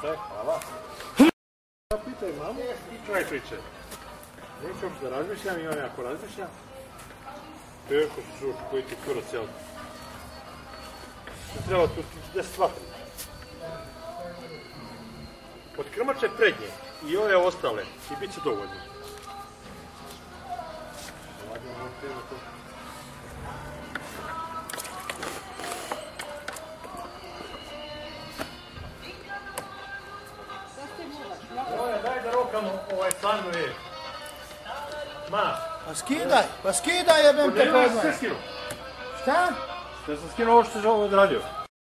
Hvala. Ja pitaj mamu, i čovjek priče. Neću uopšte da razmišljam i on jako razmišlja. Teško se čuš koji ti kurac, jel? Treba tu 10 vatri. Od krmače prednje i ove ostale i bit će dovoljno. Daj da rokamo ovaj stanu je. Ma. Pa skidaj jebem te Nema se skinu. Šta? Šta sam skinuo ovo što je ovo odradio?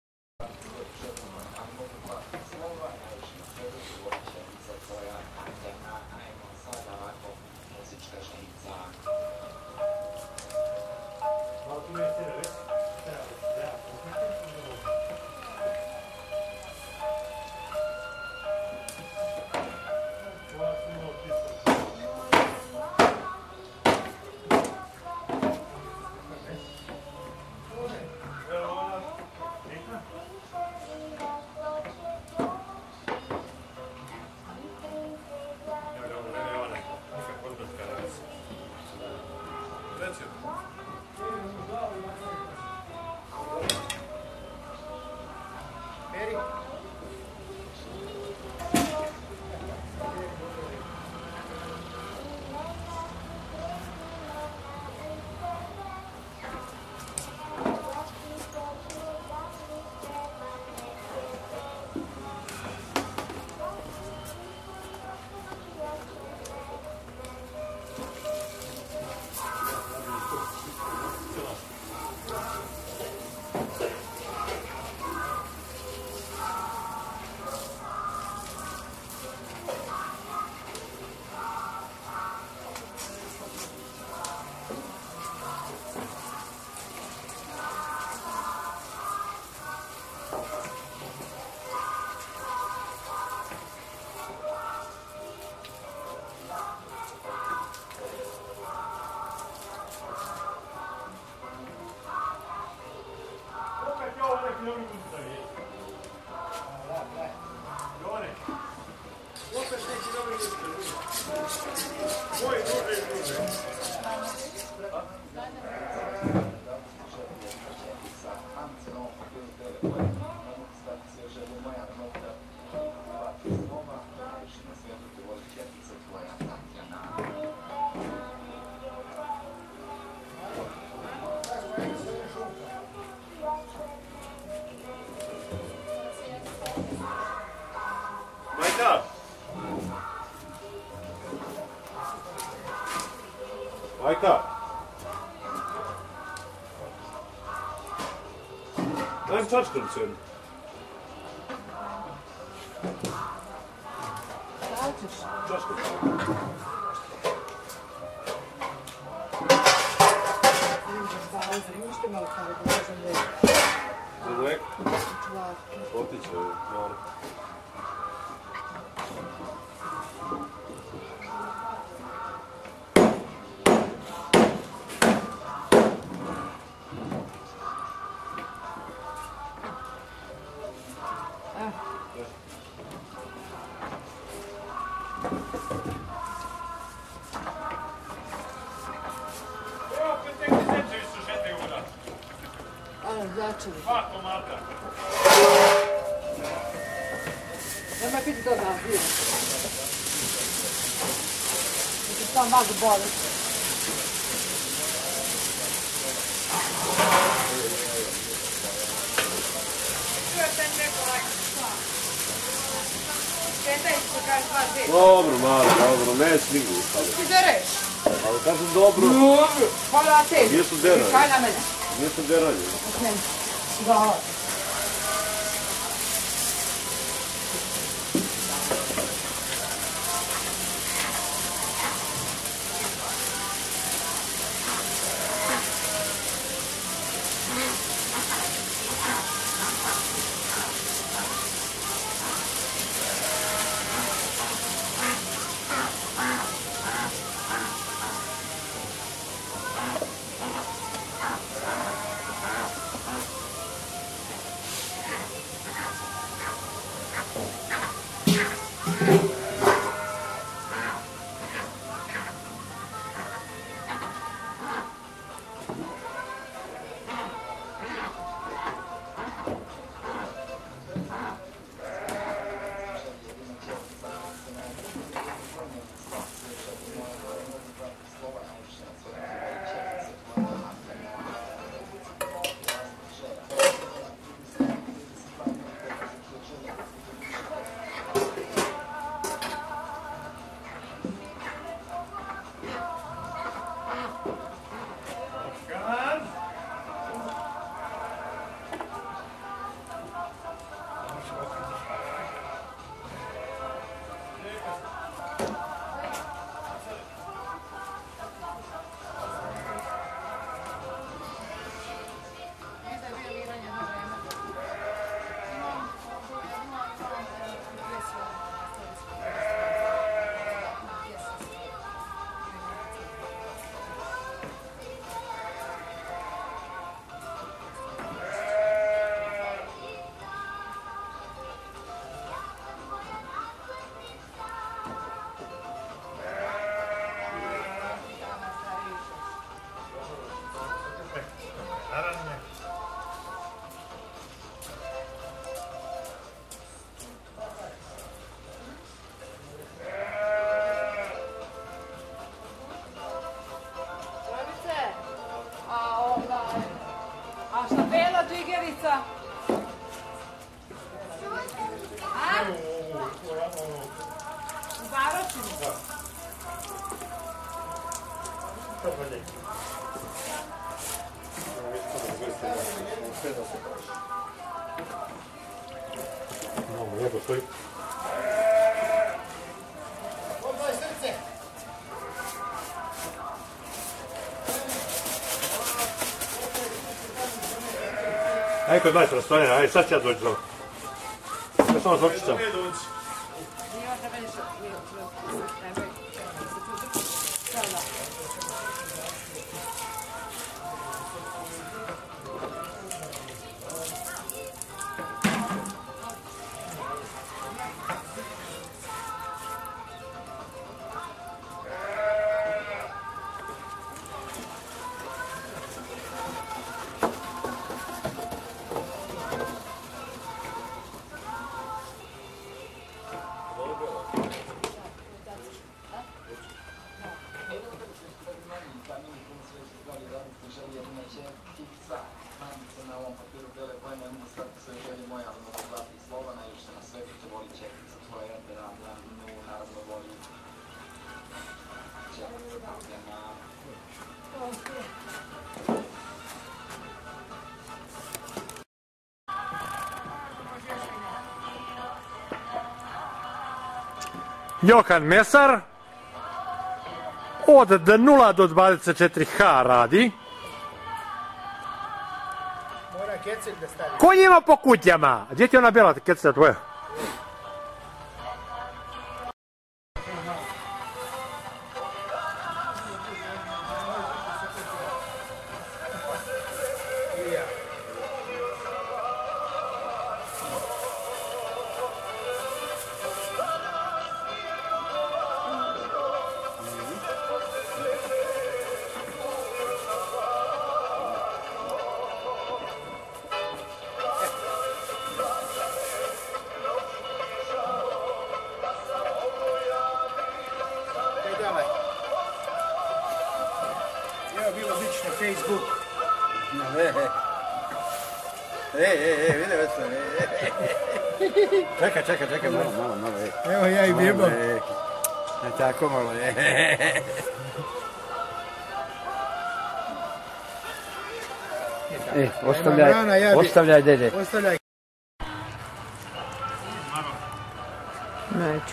Majka! Daj mi čačku na cijedu. Šta ćeš? Čačku. Možete malo kada dolazim da je... Za lijek? Čuvarke. Otiće, malo. Začeli. Dva komata. Nemoj biti to nazivno. Ti se sam magu boli. Dobro, malo, dobro, ne smigu. Ti dereš? Ali kažem dobro. Dobro, hvala tebi. Gdje su deranje? Kaj na mene? Gdje su deranje? Da. Završimo. No, lijepo stoji. Ajde kod majstora stojena, ajde sad ću ja doći zove. Ja samo zločićam. Johan Mesar od 0 do 24H radi. Mora kecek da stavi. Ko njima po kutjama? Gdje ti je ona bela kecka tvoja? Evo bilo bić na Facebook. Vidi već se. Čekaj, malo. Evo ja i bjebam. Tako malo, ostavljaj dede. Ostavljaj. Neću.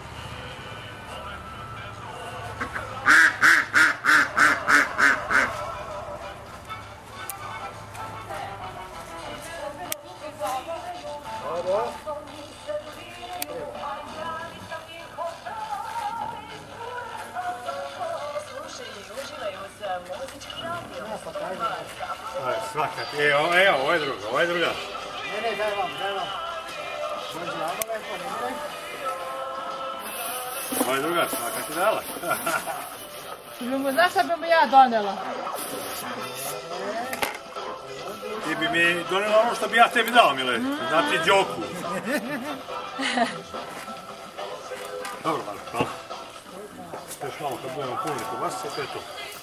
Svakat, evo, ovo je druga. Ne, daj vam. Dođi vamo lepo, ne. Ovo je druga, svaka ti dala. Znaš šta bi mu ja donela? Ti bi mi donela ono što bi ja tebi dao, Mile. Znači, djoku. Dobro, hvala. Još malo kad budemo punili kobasice, to je to.